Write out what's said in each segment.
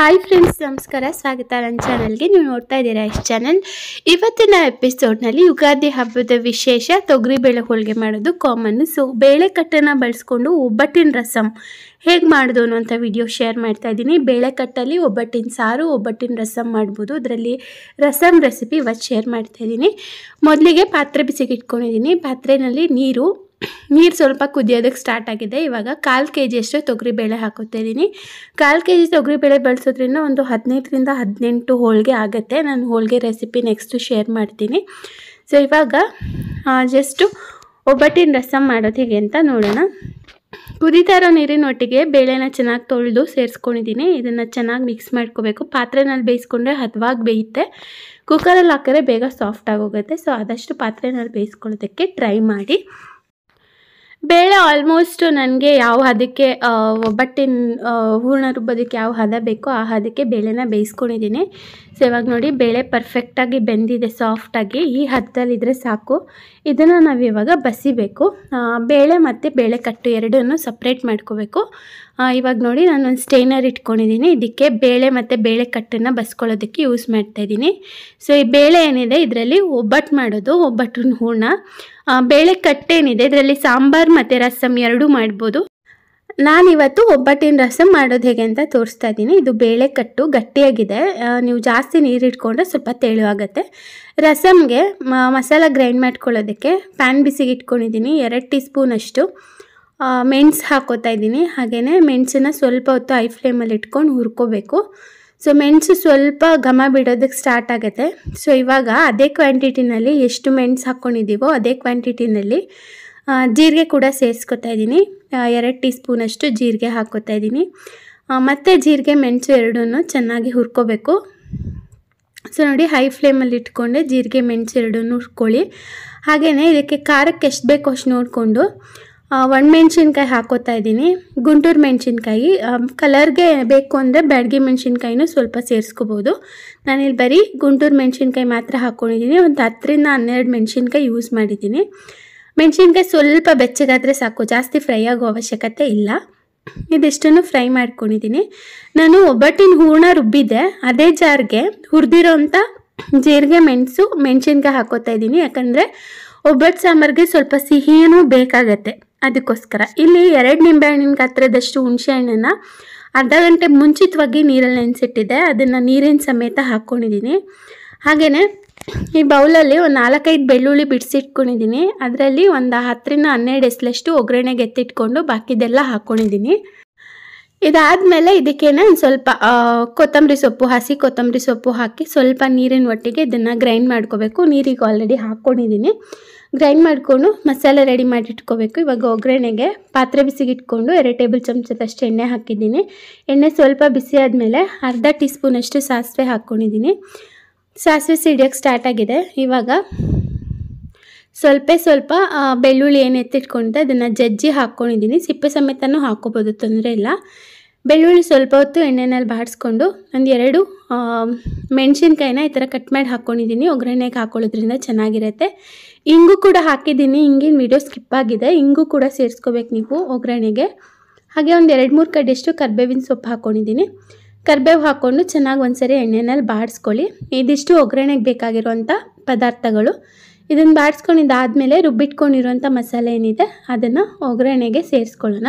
Hi friends, ನಮಸ್ಕಾರ. ಸ್ವಾಗತ ನನ್ನ ಚಾನಲ್ಗೆ. ನೀವು ನೋಡ್ತಾ ಇದ್ದೀರಾ ಇಷ್ಟು ಚಾನಲ್. ಇವತ್ತಿನ ಎಪಿಸೋಡ್ನಲ್ಲಿ ಯುಗಾದಿ ಹಬ್ಬದ ವಿಶೇಷ ತೊಗರಿಬೇಳೆ ಹೋಳಿಗೆ ಮಾಡೋದು ಕಾಮನ್ನು. ಸೊ ಬೇಳೆಕಟ್ಟನ್ನು ಬಳಸ್ಕೊಂಡು ಒಬ್ಬಟ್ಟಿನ ರಸಂ ಹೇಗೆ ಮಾಡೋದು ಅನ್ನೋಂಥ ವಿಡಿಯೋ ಶೇರ್ ಮಾಡ್ತಾ ಇದ್ದೀನಿ. ಬೇಳೆಕಟ್ಟಲ್ಲಿ ಒಬ್ಬಟ್ಟಿನ ಸಾರು, ಒಬ್ಬಟ್ಟಿನ ರಸಂ ಮಾಡ್ಬೋದು. ಅದರಲ್ಲಿ ರಸಂ ರೆಸಿಪಿ ಇವತ್ತು ಶೇರ್ ಮಾಡ್ತಾ ಇದ್ದೀನಿ. ಮೊದಲಿಗೆ ಪಾತ್ರೆ ಬಿಸಿಗೆ ಇಟ್ಕೊಂಡಿದ್ದೀನಿ. ಪಾತ್ರೆಯಲ್ಲಿ ನೀರು ಸ್ವಲ್ಪ ಕುದಿಯೋದಕ್ಕೆ ಸ್ಟಾರ್ಟ್ ಆಗಿದೆ. ಇವಾಗ 1/4 kg ಅಷ್ಟು ತೊಗರಿಬೇಳೆ ಹಾಕೋತಾ ಇದ್ದೀನಿ. 1/4 kg ತೊಗರಿಬೇಳೆ ಬಳಸೋದ್ರಿಂದ ಒಂದು 15ರಿಂದ 18 ಹೋಳಿಗೆ ಆಗುತ್ತೆ. ನಾನು ಹೋಳಿಗೆ ರೆಸಿಪಿ ನೆಕ್ಸ್ಟು ಶೇರ್ ಮಾಡ್ತೀನಿ. ಸೊ ಇವಾಗ ಜಸ್ಟು ಒಬ್ಬಟ್ಟಿನ ರಸಂ ಮಾಡೋದು ಹೇಗೆ ಅಂತ ನೋಡೋಣ. ಕುದೀತಾ ಇರೋ ನೀರಿನೊಟ್ಟಿಗೆ ಬೇಳೆನ ಚೆನ್ನಾಗಿ ತೊಳೆದು ಸೇರಿಸ್ಕೊಂಡಿದ್ದೀನಿ. ಇದನ್ನು ಚೆನ್ನಾಗಿ ಮಿಕ್ಸ್ ಮಾಡ್ಕೋಬೇಕು. ಪಾತ್ರೆನಲ್ಲಿ ಬೇಯಿಸ್ಕೊಂಡ್ರೆ ಹದವಾಗಿ ಬೇಯುತ್ತೆ. ಕುಕ್ಕರಲ್ಲಿ ಹಾಕಿದ್ರೆ ಬೇಗ ಸಾಫ್ಟ್ ಆಗೋಗುತ್ತೆ. ಸೊ ಆದಷ್ಟು ಪಾತ್ರೆನಲ್ಲಿ ಬೇಯಿಸ್ಕೊಳ್ಳೋದಕ್ಕೆ ಟ್ರೈ ಮಾಡಿ. ಬೇಳೆ ಆಲ್ಮೋಸ್ಟ್ ನನಗೆ ಯಾವ ಹದಕ್ಕೆ ಒಬ್ಬಟ್ಟಿನ ಹೂರಣ ರುಬ್ಬೋದಕ್ಕೆ ಯಾವ ಹದ ಬೇಕೋ ಆ ಹದಕ್ಕೆ ಬೇಳೆನ ಬೇಯಿಸ್ಕೊಂಡಿದ್ದೀನಿ. ಸೊ ಇವಾಗ ನೋಡಿ, ಬೇಳೆ ಪರ್ಫೆಕ್ಟಾಗಿ ಬೆಂದಿದೆ, ಸಾಫ್ಟಾಗಿ. ಈ ಹದದಲ್ಲಿದ್ದರೆ ಸಾಕು. ಇದನ್ನು ನಾವು ಇವಾಗ ಬಸಿಬೇಕು. ಬೇಳೆ ಮತ್ತು ಬೇಳೆಕಟ್ಟು ಎರಡನ್ನೂ ಸಪ್ರೇಟ್ ಮಾಡ್ಕೋಬೇಕು. ಇವಾಗ ನೋಡಿ, ನಾನು ಒಂದು ಸ್ಟೇನರ್ ಇಟ್ಕೊಂಡಿದ್ದೀನಿ. ಇದಕ್ಕೆ ಬೇಳೆ ಮತ್ತು ಬೇಳೆಕಟ್ಟನ್ನು ಬಸ್ಕೊಳ್ಳೋದಕ್ಕೆ ಯೂಸ್ ಮಾಡ್ತಾಯಿದ್ದೀನಿ. ಸೊ ಈ ಬೇಳೆ ಏನಿದೆ ಇದರಲ್ಲಿ ಒಬ್ಬಟ್ಟು ಮಾಡೋದು, ಒಬ್ಬಟ್ಟಿನ ಹೂರಣ. ಬೇಳೆಕಟ್ಟೇನಿದೆ ಇದರಲ್ಲಿ ಸಾಂಬಾರು ಮತ್ತು ರಸಂ ಎರಡೂ ಮಾಡ್ಬೋದು. ನಾನಿವತ್ತು ಒಬ್ಬಟ್ಟಿನ ರಸಂ ಮಾಡೋದು ಹೇಗೆ ಅಂತ ತೋರಿಸ್ತಾ ಇದ್ದೀನಿ. ಇದು ಬೇಳೆಕಟ್ಟು ಗಟ್ಟಿಯಾಗಿದೆ. ನೀವು ಜಾಸ್ತಿ ನೀರು ಇಟ್ಕೊಂಡ್ರೆ ಸ್ವಲ್ಪ ತೆಳುವಾಗುತ್ತೆ. ರಸಮ್ಗೆ ಮಸಾಲ ಗ್ರೈಂಡ್ ಮಾಡ್ಕೊಳ್ಳೋದಕ್ಕೆ ಪ್ಯಾನ್ ಬಿಸಿಗೆ ಇಟ್ಕೊಂಡಿದ್ದೀನಿ. 2 ಟೀ ಸ್ಪೂನ್ ಅಷ್ಟು ಮೆಣಸು ಹಾಕೋತಾ ಇದ್ದೀನಿ. ಹಾಗೆಯೇ ಮೆಣಸನ್ನ ಸ್ವಲ್ಪ ಹೊತ್ತು ಹೈ ಫ್ಲೇಮಲ್ಲಿ ಇಟ್ಕೊಂಡು ಹುರ್ಕೋಬೇಕು. ಸೊ ಮೆಣಸು ಸ್ವಲ್ಪ ಘಮ ಬಿಡೋದಕ್ಕೆ ಸ್ಟಾರ್ಟ್ ಆಗುತ್ತೆ. ಸೊ ಇವಾಗ ಅದೇ ಕ್ವಾಂಟಿಟಿನಲ್ಲಿ ಎಷ್ಟು ಮೆಣಸು ಹಾಕ್ಕೊಂಡಿದ್ದೀವೋ ಅದೇ ಕ್ವಾಂಟಿಟಿನಲ್ಲಿ ಜೀರಿಗೆ ಕೂಡ ಸೇರಿಸ್ಕೊತಾ ಇದ್ದೀನಿ. 2 ಟೀ ಸ್ಪೂನ್ ಅಷ್ಟು ಜೀರಿಗೆ ಹಾಕ್ಕೋತಾ ಇದ್ದೀನಿ. ಮತ್ತು ಜೀರಿಗೆ ಮೆಣಸು ಎರಡನ್ನೂ ಚೆನ್ನಾಗಿ ಹುರ್ಕೋಬೇಕು. ಸೊ ನೋಡಿ, ಹೈ ಫ್ಲೇಮಲ್ಲಿ ಇಟ್ಕೊಂಡೆ ಜೀರಿಗೆ ಮೆಣಸು ಎರಡನ್ನೂ ಹುರ್ಕೊಳ್ಳಿ. ಹಾಗೆಯೇ ಇದಕ್ಕೆ ಖಾರಕ್ಕೆ ಎಷ್ಟು ಬೇಕೋ ಅಷ್ಟು ನೋಡಿಕೊಂಡು ಒಣಮೆಣ್ಸಿನ್ಕಾಯಿ ಹಾಕೋತಾ ಇದ್ದೀನಿ. ಗುಂಟೂರು ಮೆಣಸಿನ್ಕಾಯಿ ಕಲರ್ಗೆ ಬೇಕು ಅಂದರೆ ಬ್ಯಾಡಗಿ ಮೆಣಸಿನ್ಕಾಯಿನೂ ಸ್ವಲ್ಪ ಸೇರಿಸ್ಕೋಬೋದು. ನಾನಿಲ್ಲಿ ಬರೀ ಗುಂಟೂರು ಮೆಣಸಿನ್ಕಾಯಿ ಮಾತ್ರ ಹಾಕ್ಕೊಂಡಿದ್ದೀನಿ. ಒಂದು 10ರಿಂದ 12 ಮೆಣಸಿನ್ಕಾಯಿ ಯೂಸ್ ಮಾಡಿದ್ದೀನಿ. ಮೆಣಸಿನ್ಕಾಯಿ ಸ್ವಲ್ಪ ಬೆಚ್ಚಗಾದರೆ ಸಾಕು, ಜಾಸ್ತಿ ಫ್ರೈ ಆಗೋ ಅವಶ್ಯಕತೆ ಇಲ್ಲ. ಇದಿಷ್ಟನ್ನು ಫ್ರೈ ಮಾಡ್ಕೊಂಡಿದ್ದೀನಿ. ನಾನು ಒಬ್ಬಟ್ಟಿನ ಹೂರಣ ರುಬ್ಬಿದ್ದೆ, ಅದೇ ಜಾರ್ಗೆ ಹುರಿದಿರೋಂಥ ಜೀರಿಗೆ ಮೆಣಸು ಮೆಣಸಿನ್ಕಾಯಿ ಹಾಕೋತಾ ಇದ್ದೀನಿ. ಯಾಕಂದರೆ ಒಬ್ಬಟ್ಟು ಸಾಂಬಾರಿಗೆ ಸ್ವಲ್ಪ ಸಿಹಿನೂ ಬೇಕಾಗತ್ತೆ. ಅದಕ್ಕೋಸ್ಕರ ಇಲ್ಲಿ 2 ನಿಂಬೆಹಣ್ಣಿನ ಗಾತ್ರದಷ್ಟು ಹುಣಸೆ ಹಣ್ಣನ್ನು ಅರ್ಧ ಗಂಟೆ ಮುಂಚಿತವಾಗಿ ನೀರಲ್ಲಿ ನೆನೆಸಿಟ್ಟಿದ್ದೆ. ಅದನ್ನು ನೀರಿನ ಸಮೇತ ಹಾಕ್ಕೊಂಡಿದ್ದೀನಿ. ಹಾಗೆಯೇ ಈ ಬೌಲಲ್ಲಿ ಒಂದು 4-5 ಬೆಳ್ಳುಳ್ಳಿ ಬಿಡಿಸಿಟ್ಕೊಂಡಿದ್ದೀನಿ. ಅದರಲ್ಲಿ ಒಂದು 10ರಿಂದ 12 ಎಸಲಷ್ಟು ಒಗ್ಗರಣೆಗೆ ಎತ್ತಿಟ್ಕೊಂಡು ಬಾಕಿದೆಲ್ಲ ಹಾಕ್ಕೊಂಡಿದ್ದೀನಿ. ಇದಾದಮೇಲೆ ಇದಕ್ಕೇನೆ ಒಂದು ಸ್ವಲ್ಪ ಕೊತ್ತಂಬರಿ ಸೊಪ್ಪು, ಹಸಿ ಕೊತ್ತಂಬರಿ ಸೊಪ್ಪು ಹಾಕಿ ಸ್ವಲ್ಪ ನೀರಿನ ಒಟ್ಟಿಗೆ ಇದನ್ನು ಗ್ರೈಂಡ್ ಮಾಡ್ಕೋಬೇಕು. ನೀರಿಗೆ ಆಲ್ರೆಡಿ ಹಾಕ್ಕೊಂಡಿದ್ದೀನಿ. ಗ್ರೈಂಡ್ ಮಾಡಿಕೊಂಡು ಮಸಾಲೆ ರೆಡಿ ಮಾಡಿ ಇಟ್ಕೋಬೇಕು. ಇವಾಗ ಒಗ್ಗರಣೆಗೆ ಪಾತ್ರೆ ಬಿಸಿಗೆ ಇಟ್ಕೊಂಡು 2 ಟೇಬಲ್ ಚಮಚದಷ್ಟು ಎಣ್ಣೆ ಹಾಕಿದ್ದೀನಿ. ಎಣ್ಣೆ ಸ್ವಲ್ಪ ಬಿಸಿ ಆದಮೇಲೆ ಅರ್ಧ ಟೀ ಸ್ಪೂನಷ್ಟು ಸಾಸಿವೆ ಹಾಕ್ಕೊಂಡಿದ್ದೀನಿ. ಸಾಸಿವೆ ಸಿಡಿಯೋಕ್ಕೆ ಸ್ಟಾರ್ಟ್ ಆಗಿದೆ. ಇವಾಗ ಸ್ವಲ್ಪ ಬೆಳ್ಳುಳ್ಳಿ ಏನು ಎತ್ತಿಟ್ಕೊಂಡಿದ್ದೆ ಅದನ್ನು ಜಜ್ಜಿ ಹಾಕ್ಕೊಂಡಿದ್ದೀನಿ. ಸಿಪ್ಪೆ ಸಮೇತನೂ ಹಾಕ್ಕೋಬೋದು, ತೊಂದರೆ ಇಲ್ಲ. ಬೆಳ್ಳುಳ್ಳಿ ಸ್ವಲ್ಪ ಹೊತ್ತು ಎಣ್ಣೆನಲ್ಲಿ ಬಾಡಿಸ್ಕೊಂಡು ಒಂದು 2 ಮೆಣಸಿನ್ಕಾಯಿನ ಈ ಥರ ಕಟ್ ಮಾಡಿ ಹಾಕ್ಕೊಂಡಿದ್ದೀನಿ. ಒಗ್ಗರಣೆಗೆ ಹಾಕ್ಕೊಳ್ಳೋದ್ರಿಂದ ಚೆನ್ನಾಗಿರುತ್ತೆ. ಇಂಗು ಕೂಡ ಹಾಕಿದ್ದೀನಿ. ಇಂಗಿನ ವಿಡಿಯೋ ಸ್ಕಿಪ್ ಆಗಿದೆ. ಇಂಗು ಕೂಡ ಸೇರಿಸ್ಕೋಬೇಕು ನೀವು ಒಗ್ಗರಣೆಗೆ. ಹಾಗೆ ಒಂದು 2-3 ಕಡ್ಡಿಯಷ್ಟು ಕರಿಬೇವಿನ ಸೊಪ್ಪು ಹಾಕ್ಕೊಂಡಿದ್ದೀನಿ. ಕರಿಬೇವು ಹಾಕ್ಕೊಂಡು ಚೆನ್ನಾಗಿ ಒಂದ್ಸರಿ ಎಣ್ಣೆನಲ್ಲಿ ಬಾಡಿಸ್ಕೊಳ್ಳಿ. ಇದಿಷ್ಟು ಒಗ್ಗರಣೆಗೆ ಬೇಕಾಗಿರೋಂಥ ಪದಾರ್ಥಗಳು. ಇದನ್ನು ಬಾಡಿಸ್ಕೊಂಡಿದ್ದಾದಮೇಲೆ ರುಬ್ಬಿಟ್ಕೊಂಡಿರೋಂಥ ಮಸಾಲೆ ಏನಿದೆ ಅದನ್ನು ಒಗ್ಗರಣೆಗೆ ಸೇರಿಸ್ಕೊಳ್ಳೋಣ.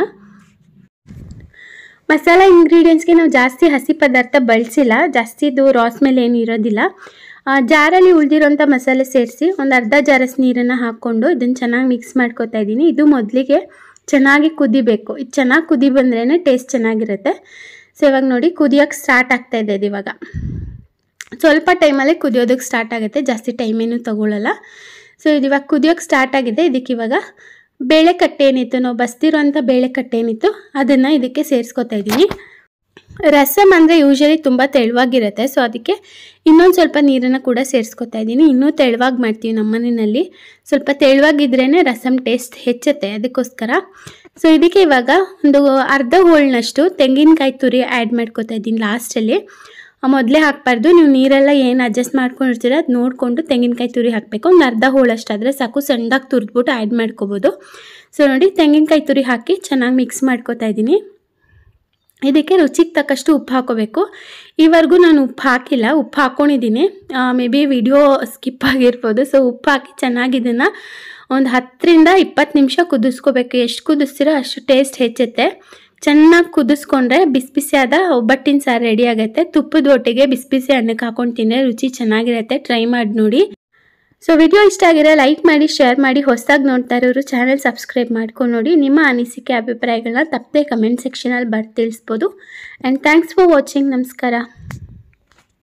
ಮಸಾಲ ಇಂಗ್ರೀಡಿಯೆಂಟ್ಸ್ಗೆ ನಾವು ಜಾಸ್ತಿ ಹಸಿ ಪದಾರ್ಥ ಬಳಸಿಲ್ಲ. ಜಾಸ್ತಿ ಇದು ರಾಸ್ ಮೇಲೆ ಏನು ಇರೋದಿಲ್ಲ. ಜಾರಲ್ಲಿ ಉಳಿದಿರೋಂಥ ಮಸಾಲೆ ಸೇರಿಸಿ ಒಂದು ಅರ್ಧ ಜಾರಸ್ ನೀರನ್ನು ಹಾಕ್ಕೊಂಡು ಇದನ್ನು ಚೆನ್ನಾಗಿ ಮಿಕ್ಸ್ ಮಾಡ್ಕೊತಾ ಇದ್ದೀನಿ. ಇದು ಮೊದಲಿಗೆ ಚೆನ್ನಾಗಿ ಕುದಿಬೇಕು. ಇದು ಚೆನ್ನಾಗಿ ಕುದಿ ಬಂದ್ರೇ ಟೇಸ್ಟ್ ಚೆನ್ನಾಗಿರುತ್ತೆ. ಸೊ ಇವಾಗ ನೋಡಿ, ಕುದಿಯೋಕ್ಕೆ ಸ್ಟಾರ್ಟ್ ಆಗ್ತಾಯಿದೆ. ಇದು ಇವಾಗ ಸ್ವಲ್ಪ ಟೈಮಲ್ಲೇ ಕುದಿಯೋದಕ್ಕೆ ಸ್ಟಾರ್ಟ್ ಆಗುತ್ತೆ, ಜಾಸ್ತಿ ಟೈಮೇನು ತಗೊಳ್ಳಲ್ಲ. ಸೊ ಇದು ಇವಾಗ ಕುದಿಯೋಕ್ಕೆ ಸ್ಟಾರ್ಟ್ ಆಗಿದೆ. ಇದಕ್ಕೆ ಇವಾಗ ಬೇಳೆಕಟ್ಟೇನಿತ್ತು, ನಾವು ಬಸ್ತಿರೋಂಥ ಬೇಳೆಕಟ್ಟೇನಿತ್ತು ಅದನ್ನು ಇದಕ್ಕೆ ಸೇರಿಸ್ಕೊತಾ ಇದ್ದೀನಿ. ರಸಂ ಅಂದರೆ ಯೂಶಲಿ ತುಂಬ ತೆಳುವಾಗಿರುತ್ತೆ. ಸೊ ಅದಕ್ಕೆ ಇನ್ನೊಂದು ಸ್ವಲ್ಪ ನೀರನ್ನು ಕೂಡ ಸೇರಿಸ್ಕೊತಾ ಇದ್ದೀನಿ. ಇನ್ನೂ ತೆಳುವಾಗಿ ಮಾಡ್ತೀವಿ ನಮ್ಮ ಮನೆಯಲ್ಲಿ. ಸ್ವಲ್ಪ ತೆಳುವಾಗಿದ್ರೇ ರಸಂ ಟೇಸ್ಟ್ ಹೆಚ್ಚುತ್ತೆ, ಅದಕ್ಕೋಸ್ಕರ. ಸೊ ಇದಕ್ಕೆ ಇವಾಗ ಒಂದು ಅರ್ಧ ಹೋಳಿನಷ್ಟು ತೆಂಗಿನಕಾಯಿ ತುರಿ ಆ್ಯಡ್ ಮಾಡ್ಕೊತಾ ಇದ್ದೀನಿ ಲಾಸ್ಟಲ್ಲಿ. ಮೊದಲೇ ಹಾಕಬಾರ್ದು. ನೀವು ನೀರೆಲ್ಲ ಏನು ಅಡ್ಜಸ್ಟ್ ಮಾಡ್ಕೊಂಡಿರ್ತೀರ ಅದು ನೋಡಿಕೊಂಡು ತೆಂಗಿನಕಾಯಿ ತುರಿ ಹಾಕಬೇಕು. ಒಂದು ಅರ್ಧ ಹೋಳಷ್ಟಾದರೆ ಸಾಕು, ಸಣ್ಣದಾಗಿ ತುರಿದ್ಬಿಟ್ಟು ಆ್ಯಡ್ ಮಾಡ್ಕೋಬೋದು. ಸೊ ನೋಡಿ, ತೆಂಗಿನಕಾಯಿ ತುರಿ ಹಾಕಿ ಚೆನ್ನಾಗಿ ಮಿಕ್ಸ್ ಮಾಡ್ಕೊತಾ ಇದ್ದೀನಿ. ಇದಕ್ಕೆ ರುಚಿಗೆ ತಕ್ಕಷ್ಟು ಉಪ್ಪು ಹಾಕೋಬೇಕು. ಈವರೆಗೂ ನಾನು ಉಪ್ಪು ಹಾಕಿಲ್ಲ, ಉಪ್ಪು ಹಾಕ್ಕೊಂಡಿದ್ದೀನಿ. ಮೇ ಬಿ ವಿಡಿಯೋ ಸ್ಕಿಪ್ ಆಗಿರ್ಬೋದು. ಸೊ ಉಪ್ಪು ಹಾಕಿ ಚೆನ್ನಾಗಿ ಇದನ್ನು ಒಂದು 10ರಿಂದ 20 ನಿಮಿಷ ಕುದಿಸ್ಕೋಬೇಕು. ಎಷ್ಟು ಕುದಿಸ್ತೀರೋ ಅಷ್ಟು ಟೇಸ್ಟ್ ಹೆಚ್ಚುತ್ತೆ. ಚೆನ್ನಾಗಿ ಕುದಿಸ್ಕೊಂಡ್ರೆ ಬಿಸಿ ಬಿಸಿಯಾದ ಒಬ್ಬಟ್ಟಿನ ಸಾರು ರೆಡಿ ಆಗುತ್ತೆ. ತುಪ್ಪದ ಒಟ್ಟಿಗೆ ಬಿಸಿ ಬಿಸಿ ಅನ್ನಕ್ಕೆ ಹಾಕೊಂಡು ತಿಂದರೆ ರುಚಿ ಚೆನ್ನಾಗಿರುತ್ತೆ. ಟ್ರೈ ಮಾಡಿ ನೋಡಿ. ಸೊ ವಿಡಿಯೋ ಇಷ್ಟ ಆಗಿರೋ ಲೈಕ್ ಮಾಡಿ, ಶೇರ್ ಮಾಡಿ. ಹೊಸದಾಗಿ ನೋಡ್ತಾ ಇರೋರು ಚಾನಲ್ ಸಬ್ಸ್ಕ್ರೈಬ್ ಮಾಡ್ಕೊಂಡು ನೋಡಿ. ನಿಮ್ಮ ಅನಿಸಿಕೆ ಅಭಿಪ್ರಾಯಗಳನ್ನ ತಪ್ಪದೆ ಕಮೆಂಟ್ ಸೆಕ್ಷನಲ್ಲಿ ತಿಳಿಸ್ಬೋದು. And thanks for watching. ನಮಸ್ಕಾರ.